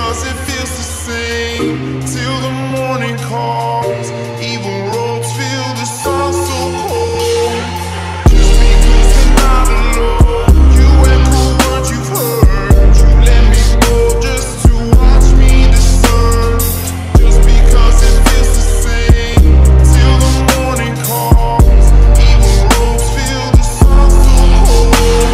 because it feels the same till the morning calls. Even roads feel the sun so cold. Just because we're not alone, you echo words you've heard. You let me go just to watch me discern. Just because it feels the same till the morning calls. Even roads feel the sun so cold.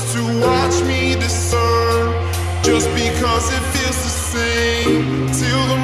Just because it feels the same till the